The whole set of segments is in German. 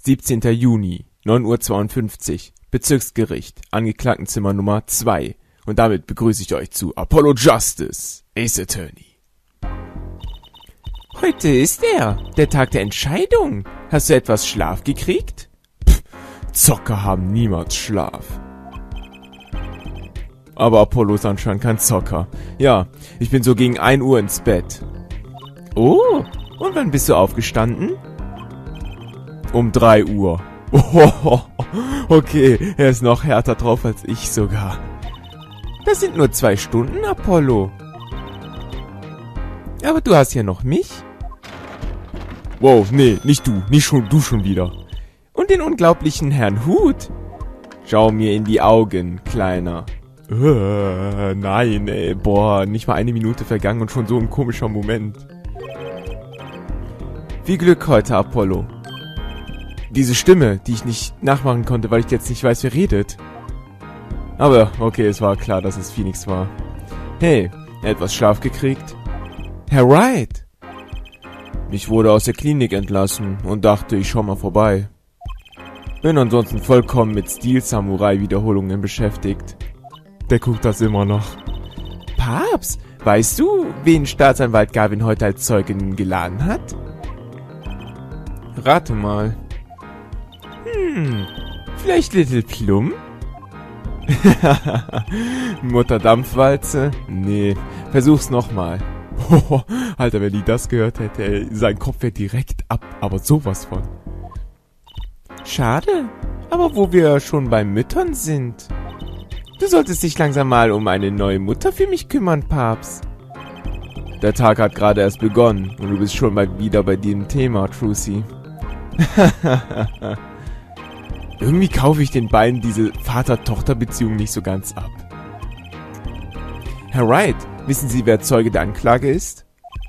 17. Juni, 9:52 Uhr, Bezirksgericht, Angeklagtenzimmer Nummer 2. Und damit begrüße ich euch zu Apollo Justice, Ace Attorney. Heute ist der Tag der Entscheidung. Hast du etwas Schlaf gekriegt? Zocker haben niemals Schlaf. Aber Apollo ist anscheinend kein Zocker. Ja, ich bin so gegen 1 Uhr ins Bett. Oh, und wann bist du aufgestanden? Um 3 Uhr. Oh, okay, er ist noch härter drauf als ich sogar. Das sind nur 2 Stunden, Apollo. Aber du hast ja noch mich. Wow, nee, nicht du, du schon wieder. Und den unglaublichen Herrn Hut. Schau mir in die Augen, Kleiner. Nein, ey, boah, nicht mal 1 Minute vergangen und schon so ein komischer Moment. Viel Glück heute, Apollo. Diese Stimme, die ich nicht nachmachen konnte, weil ich jetzt nicht weiß, wer redet. Aber, okay, es war klar, dass es Phoenix war. Hey, etwas Schlaf gekriegt? Herr Wright! Ich wurde aus der Klinik entlassen und dachte, ich schau mal vorbei. Bin ansonsten vollkommen mit Stil-Samurai-Wiederholungen beschäftigt. Der guckt das immer noch. Papst, weißt du, wen Staatsanwalt Gavin heute als Zeugin geladen hat? Rate mal. Vielleicht Little Plum? Mutter Dampfwalze? Nee, versuch's nochmal. Alter, wenn die das gehört hätte, ey, sein Kopf wäre direkt ab, aber sowas von. Schade, aber wo wir schon bei Müttern sind. Du solltest dich langsam mal um eine neue Mutter für mich kümmern, Papst. Der Tag hat gerade erst begonnen und du bist schon mal wieder bei dem Thema, Trucy. Irgendwie kaufe ich den beiden diese Vater-Tochter-Beziehung nicht so ganz ab. Herr Wright, wissen Sie, wer Zeuge der Anklage ist?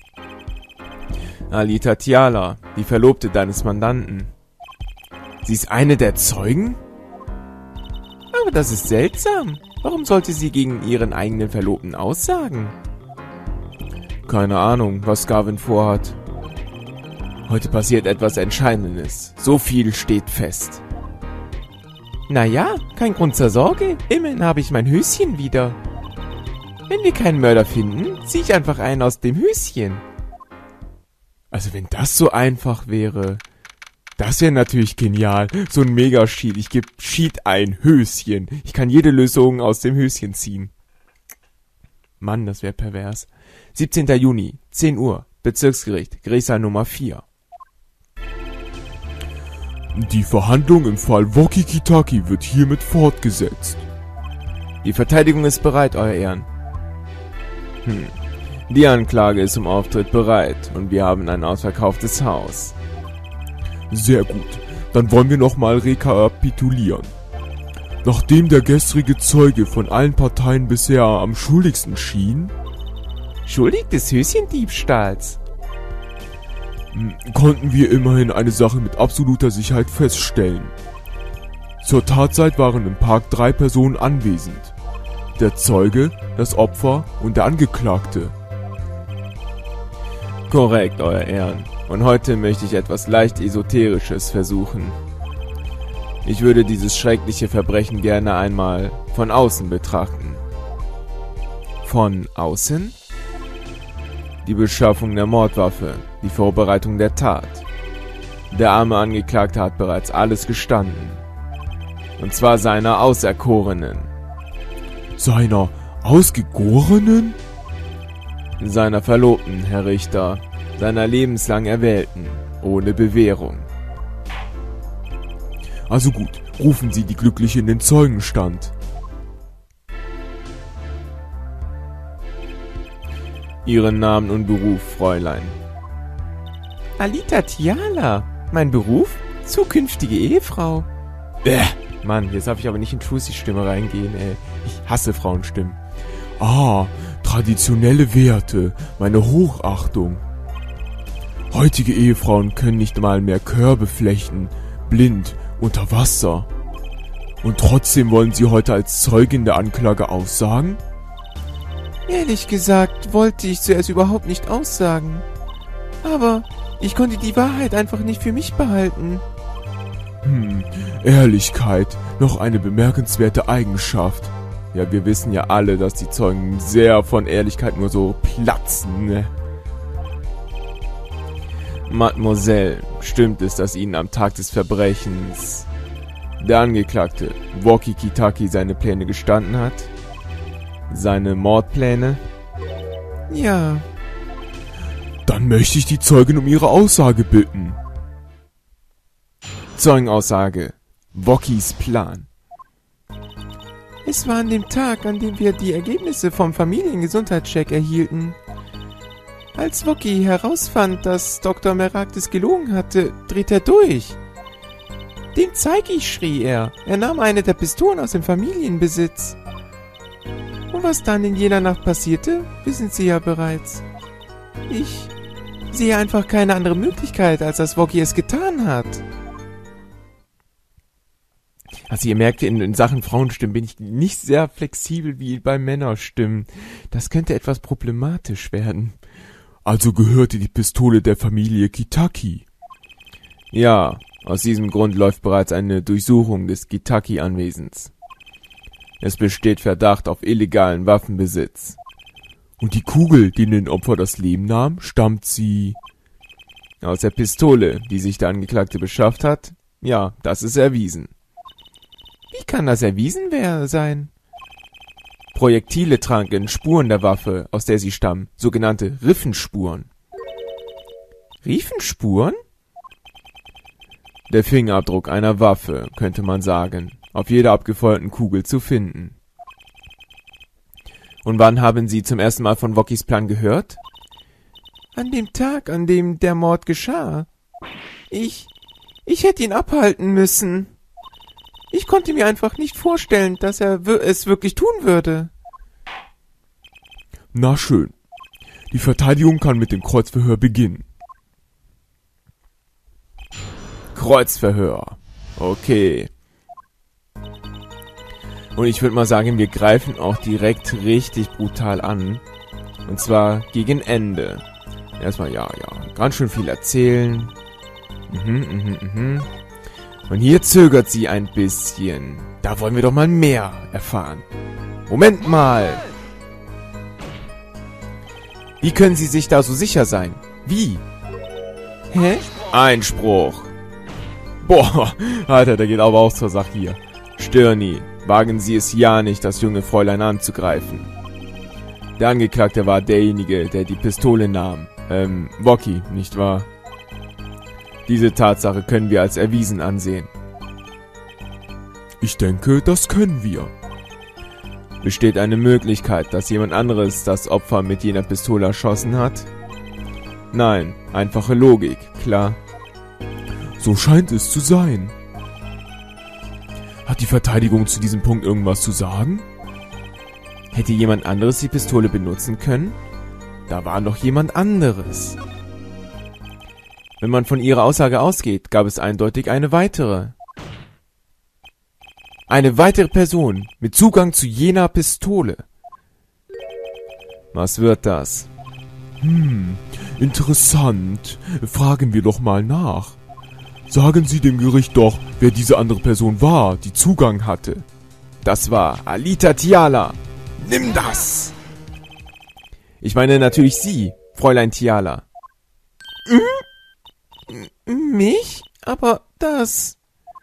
Alita Tiala, die Verlobte deines Mandanten. Sie ist eine der Zeugen? Aber das ist seltsam. Warum sollte sie gegen ihren eigenen Verlobten aussagen? Keine Ahnung, was Gavin vorhat. Heute passiert etwas Entscheidendes. So viel steht fest. Naja, kein Grund zur Sorge. Immerhin habe ich mein Höschen wieder. Wenn wir keinen Mörder finden, ziehe ich einfach einen aus dem Höschen. Also wenn das so einfach wäre, das wäre natürlich genial. So ein Mega-Cheat. Ich gebe Cheat ein, Höschen. Ich kann jede Lösung aus dem Höschen ziehen. Mann, das wäre pervers. 17. Juni, 10 Uhr, Bezirksgericht, Gerichtssaal Nummer 4. Die Verhandlung im Fall Woki-Kitaki wird hiermit fortgesetzt. Die Verteidigung ist bereit, Euer Ehren. Die Anklage ist zum Auftritt bereit und wir haben ein ausverkauftes Haus. Sehr gut, dann wollen wir nochmal rekapitulieren. Nachdem der gestrige Zeuge von allen Parteien bisher am schuldigsten schien... Schuldig des Höschendiebstahls? Konnten wir immerhin eine Sache mit absoluter Sicherheit feststellen. Zur Tatzeit waren im Park 3 Personen anwesend. Der Zeuge, das Opfer und der Angeklagte. Korrekt, Euer Ehren. Und heute möchte ich etwas leicht Esoterisches versuchen. Ich würde dieses schreckliche Verbrechen gerne einmal von außen betrachten. Von außen? Die Beschaffung der Mordwaffe, die Vorbereitung der Tat. Der arme Angeklagte hat bereits alles gestanden. Und zwar seiner Auserkorenen. Seiner Ausgegorenen? Seiner Verlobten, Herr Richter. Seiner lebenslang Erwählten, ohne Bewährung. Also gut, rufen Sie die Glückliche in den Zeugenstand. Ihren Namen und Beruf, Fräulein. Alita Tiala. Mein Beruf? Zukünftige Ehefrau. Mann, jetzt darf ich aber nicht in Trucys Stimme reingehen, ey. Ich hasse Frauenstimmen. Traditionelle Werte, meine Hochachtung. Heutige Ehefrauen können nicht mal mehr Körbe flechten, blind, unter Wasser. Und trotzdem wollen Sie heute als Zeugin der Anklage aussagen? Ehrlich gesagt, wollte ich zuerst überhaupt nicht aussagen. Aber ich konnte die Wahrheit einfach nicht für mich behalten. Ehrlichkeit, noch eine bemerkenswerte Eigenschaft. Ja, wir wissen ja alle, dass die Zeugen sehr von Ehrlichkeit nur so platzen, ne? Mademoiselle, stimmt es, dass Ihnen am Tag des Verbrechens der Angeklagte, Woki Kitaki, seine Pläne gestanden hat? Seine Mordpläne? Ja. Dann möchte ich die Zeugin um ihre Aussage bitten. Zeugenaussage. Wokis Plan. Es war an dem Tag, an dem wir die Ergebnisse vom Familiengesundheitscheck erhielten. Als Woki herausfand, dass Dr. Meraktis gelogen hatte, dreht er durch. Dem zeig ich, schrie er. Er nahm eine der Pistolen aus dem Familienbesitz. Und was dann in jener Nacht passierte, wissen Sie ja bereits. Ich sehe einfach keine andere Möglichkeit, als dass Woki es getan hat. Also ihr merkt, in Sachen Frauenstimmen bin ich nicht sehr flexibel wie bei Männerstimmen. Das könnte etwas problematisch werden. Also gehörte die Pistole der Familie Kitaki? Ja, aus diesem Grund läuft bereits eine Durchsuchung des Kitaki-Anwesens. Es besteht Verdacht auf illegalen Waffenbesitz. Und die Kugel, die den Opfer das Leben nahm, stammt sie aus der Pistole, die sich der Angeklagte beschafft hat? Ja, das ist erwiesen. Wie kann das erwiesen sein? Projektile tranken Spuren der Waffe, aus der sie stammen, sogenannte Riffenspuren. Riefenspuren? Der Fingerabdruck einer Waffe, könnte man sagen, auf jeder abgefeuerten Kugel zu finden. Und wann haben Sie zum ersten Mal von Wokis Plan gehört? An dem Tag, an dem der Mord geschah. Ich hätte ihn abhalten müssen. Ich konnte mir einfach nicht vorstellen, dass er es wirklich tun würde. Na schön. Die Verteidigung kann mit dem Kreuzverhör beginnen. Kreuzverhör. Okay. Und ich würde mal sagen, wir greifen auch direkt richtig brutal an. Und zwar gegen Ende. Erstmal, ja, ganz schön viel erzählen. Und hier zögert sie ein bisschen. Da wollen wir doch mal mehr erfahren. Moment mal. Wie können Sie sich da so sicher sein? Wie? Hä? Einspruch. Boah, Alter, der geht aber auch zur Sache hier. Stirni, wagen Sie es ja nicht, das junge Fräulein anzugreifen. Der Angeklagte war derjenige, der die Pistole nahm. Woki, nicht wahr? Diese Tatsache können wir als erwiesen ansehen. Ich denke, das können wir. Besteht eine Möglichkeit, dass jemand anderes das Opfer mit jener Pistole erschossen hat? Nein, einfache Logik, klar. So scheint es zu sein. Hat die Verteidigung zu diesem Punkt irgendwas zu sagen? Hätte jemand anderes die Pistole benutzen können? Da war noch jemand anderes. Wenn man von ihrer Aussage ausgeht, gab es eindeutig eine weitere. Eine weitere Person mit Zugang zu jener Pistole. Was wird das? Interessant. Fragen wir doch mal nach. Sagen Sie dem Gericht doch, wer diese andere Person war, die Zugang hatte. Das war Alita Tiala. Nimm das! Ich meine natürlich Sie, Fräulein Tiala. Mich? Aber das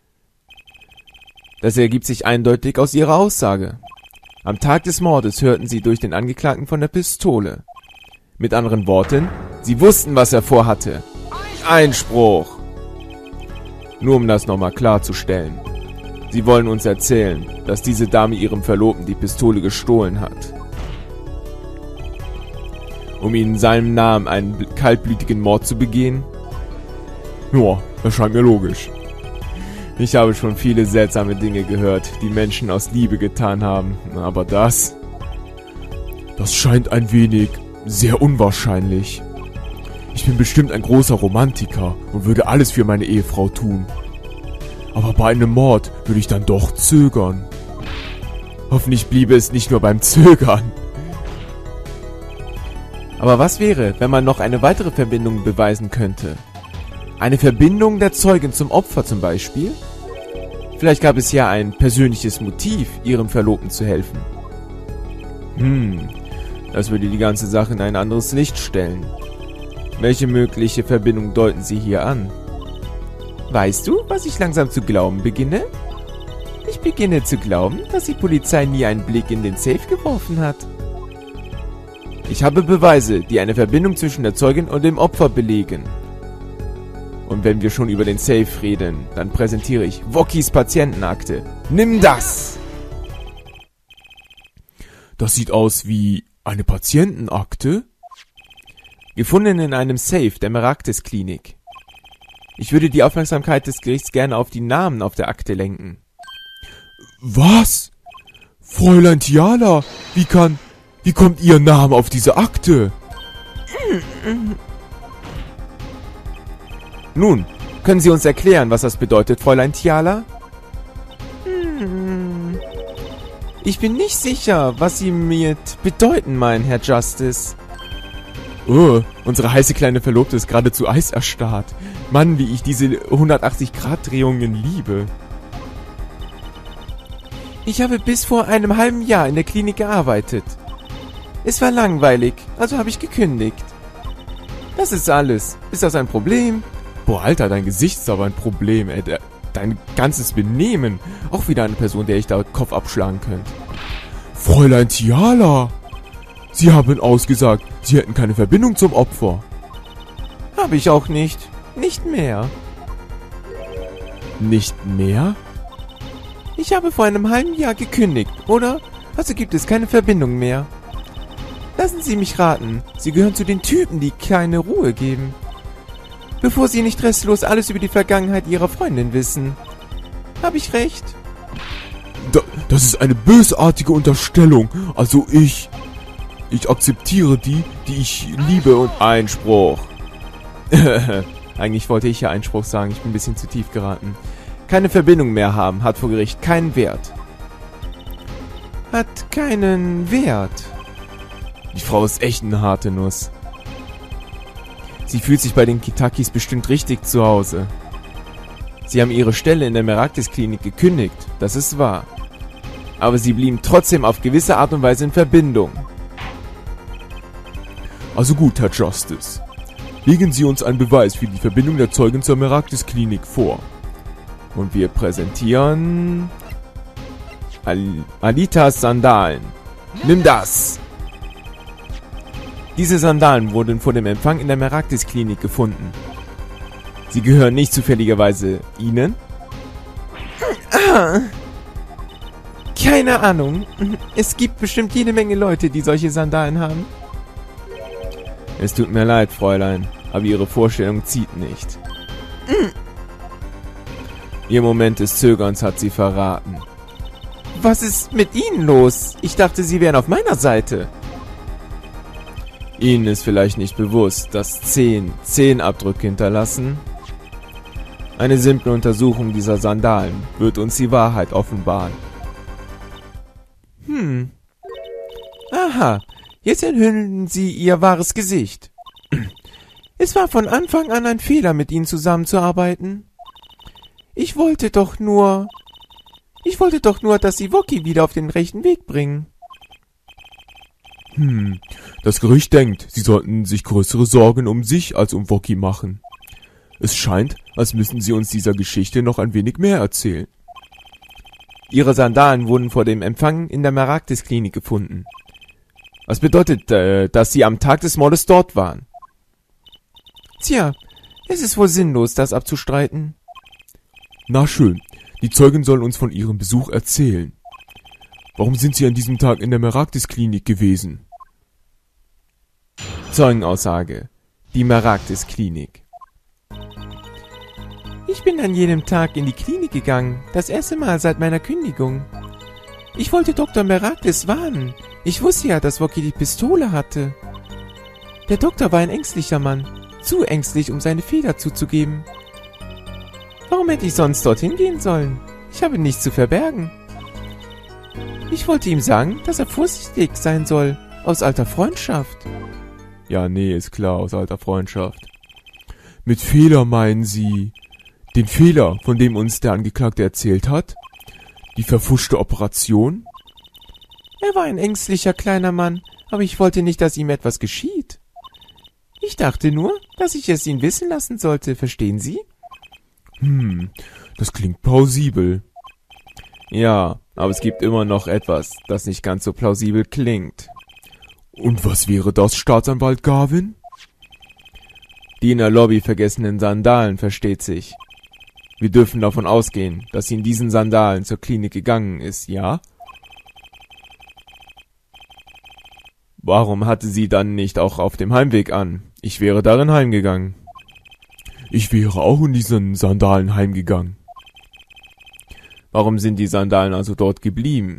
ergibt sich eindeutig aus Ihrer Aussage. Am Tag des Mordes hörten Sie durch den Angeklagten von der Pistole. Mit anderen Worten, Sie wussten, was er vorhatte. Einspruch! Nur um das nochmal klarzustellen. Sie wollen uns erzählen, dass diese Dame ihrem Verlobten die Pistole gestohlen hat. Um ihn in seinem Namen einen kaltblütigen Mord zu begehen? Ja, das scheint mir logisch. Ich habe schon viele seltsame Dinge gehört, die Menschen aus Liebe getan haben, aber das scheint ein wenig sehr unwahrscheinlich. Ich bin bestimmt ein großer Romantiker und würde alles für meine Ehefrau tun. Aber bei einem Mord würde ich dann doch zögern. Hoffentlich bliebe es nicht nur beim Zögern. Aber was wäre, wenn man noch eine weitere Verbindung beweisen könnte? Eine Verbindung der Zeugin zum Opfer zum Beispiel? Vielleicht gab es ja ein persönliches Motiv, ihrem Verlobten zu helfen. Das würde die ganze Sache in ein anderes Licht stellen. Welche mögliche Verbindung deuten Sie hier an? Weißt du, was ich langsam zu glauben beginne? Ich beginne zu glauben, dass die Polizei nie einen Blick in den Safe geworfen hat. Ich habe Beweise, die eine Verbindung zwischen der Zeugin und dem Opfer belegen. Und wenn wir schon über den Safe reden, dann präsentiere ich Wokis Patientenakte. Nimm das! Das sieht aus wie eine Patientenakte? Gefunden in einem Safe der Meraktis-Klinik. Ich würde die Aufmerksamkeit des Gerichts gerne auf die Namen auf der Akte lenken. Was? Fräulein Tiala, wie kommt Ihr Name auf diese Akte? Nun, können Sie uns erklären, was das bedeutet, Fräulein Tiala? Ich bin nicht sicher, was Sie mit bedeuten meinen, Herr Justice. Oh, unsere heiße kleine Verlobte ist geradezu eiserstarrt. Mann, wie ich diese 180-Grad-Drehungen liebe. Ich habe bis vor einem halben Jahr in der Klinik gearbeitet. Es war langweilig, also habe ich gekündigt. Das ist alles. Ist das ein Problem? Boah, Alter, dein Gesicht ist aber ein Problem, ey. Dein ganzes Benehmen. Auch wieder eine Person, der ich da den Kopf abschlagen könnte. Fräulein Tiala! Sie haben ausgesagt, Sie hätten keine Verbindung zum Opfer. Habe ich auch nicht. Nicht mehr. Nicht mehr? Ich habe vor einem halben Jahr gekündigt, oder? Also gibt es keine Verbindung mehr. Lassen Sie mich raten. Sie gehören zu den Typen, die keine Ruhe geben. Bevor Sie nicht restlos alles über die Vergangenheit Ihrer Freundin wissen. Habe ich recht? Das ist eine bösartige Unterstellung. Also ich akzeptiere die ich liebe und Einspruch. Eigentlich wollte ich ja Einspruch sagen, ich bin ein bisschen zu tief geraten. Keine Verbindung mehr haben, hat vor Gericht keinen Wert. Hat keinen Wert. Die Frau ist echt eine harte Nuss. Sie fühlt sich bei den Kitakis bestimmt richtig zu Hause. Sie haben ihre Stelle in der Meraktis-Klinik gekündigt, das ist wahr. Aber sie blieben trotzdem auf gewisse Art und Weise in Verbindung. Also gut, Herr Justice. Legen Sie uns einen Beweis für die Verbindung der Zeugin zur Meraktis-Klinik vor. Und wir präsentieren... Alitas Sandalen. Nimm das! Diese Sandalen wurden vor dem Empfang in der Meraktis-Klinik gefunden. Sie gehören nicht zufälligerweise Ihnen? Keine Ahnung. Es gibt bestimmt jede Menge Leute, die solche Sandalen haben. Es tut mir leid, Fräulein, aber Ihre Vorstellung zieht nicht. Ihr Moment des Zögerns hat Sie verraten. Was ist mit Ihnen los? Ich dachte, Sie wären auf meiner Seite. Ihnen ist vielleicht nicht bewusst, dass 10 Abdrücke hinterlassen. Eine simple Untersuchung dieser Sandalen wird uns die Wahrheit offenbaren. Aha, jetzt enthüllen Sie Ihr wahres Gesicht. Es war von Anfang an ein Fehler, mit Ihnen zusammenzuarbeiten. Ich wollte doch nur, dass Sie Woki wieder auf den rechten Weg bringen. Das Gericht denkt, Sie sollten sich größere Sorgen um sich als um Woki machen. Es scheint, als müssten Sie uns dieser Geschichte noch ein wenig mehr erzählen. Ihre Sandalen wurden vor dem Empfang in der Meraktis-Klinik gefunden. Was bedeutet, dass Sie am Tag des Mordes dort waren? Tja, es ist wohl sinnlos, das abzustreiten. Na schön, die Zeugin soll uns von ihrem Besuch erzählen. Warum sind Sie an diesem Tag in der Meraktis-Klinik gewesen? Zeugenaussage. Die Meraktis-Klinik. Ich bin an jenem Tag in die Klinik gegangen, das erste Mal seit meiner Kündigung. Ich wollte Dr. Meraktis warnen. Ich wusste ja, dass Woki die Pistole hatte. Der Doktor war ein ängstlicher Mann, zu ängstlich, um seine Feder zuzugeben. Warum hätte ich sonst dorthin gehen sollen? Ich habe nichts zu verbergen. Ich wollte ihm sagen, dass er vorsichtig sein soll, aus alter Freundschaft. Ja, nee, ist klar, aus alter Freundschaft. Mit Fehler meinen Sie den Fehler, von dem uns der Angeklagte erzählt hat? Die verfuschte Operation? Er war ein ängstlicher kleiner Mann, aber ich wollte nicht, dass ihm etwas geschieht. Ich dachte nur, dass ich es ihn wissen lassen sollte, verstehen Sie? Das klingt plausibel. Ja, aber es gibt immer noch etwas, das nicht ganz so plausibel klingt. Und was wäre das, Staatsanwalt Garvin? Die in der Lobby vergessenen Sandalen, versteht sich. Wir dürfen davon ausgehen, dass sie in diesen Sandalen zur Klinik gegangen ist, ja? Warum hatte sie dann nicht auch auf dem Heimweg an? Ich wäre darin heimgegangen. Ich wäre auch in diesen Sandalen heimgegangen. Warum sind die Sandalen also dort geblieben?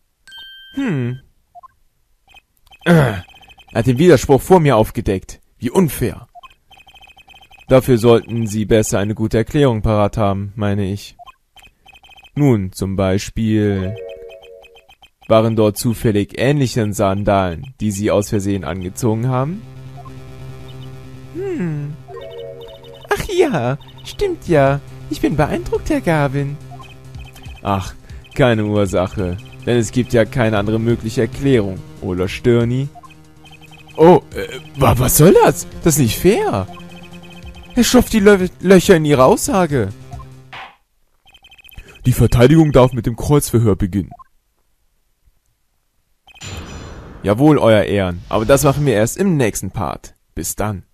Er hat den Widerspruch vor mir aufgedeckt. Wie unfair. Dafür sollten Sie besser eine gute Erklärung parat haben, meine ich. Nun, zum Beispiel, waren dort zufällig ähnliche Sandalen, die Sie aus Versehen angezogen haben? Ach ja, stimmt ja. Ich bin beeindruckt, Herr Garvin. Ach, keine Ursache, denn es gibt ja keine andere mögliche Erklärung, oder Stirni? Oh, was soll das? Das ist nicht fair. Er stopft die Löcher in Ihre Aussage. Die Verteidigung darf mit dem Kreuzverhör beginnen. Jawohl, Euer Ehren, aber das machen wir erst im nächsten Part. Bis dann.